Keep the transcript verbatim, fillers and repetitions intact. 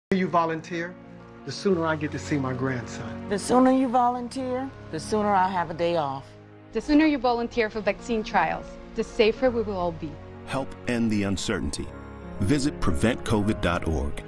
The sooner you volunteer, the sooner I get to see my grandson. The sooner you volunteer, the sooner I'll have a day off. The sooner you volunteer for vaccine trials, the safer we will all be. Help end the uncertainty. Visit prevent covid dot org.